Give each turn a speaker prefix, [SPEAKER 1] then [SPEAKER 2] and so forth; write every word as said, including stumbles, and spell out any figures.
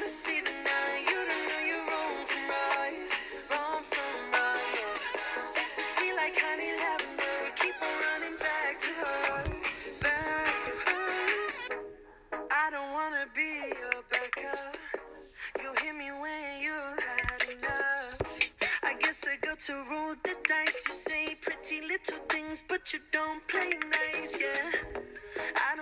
[SPEAKER 1] wanna stay the night. You don't know you're wrong from right, wrong from right. Yeah. Sweet like honey lavender, keep on running back to her, back to her. I don't wanna be your backup. You hit me when you had enough. I guess I got to roll the dice. You say pretty little things, but you don't play nice, yeah. I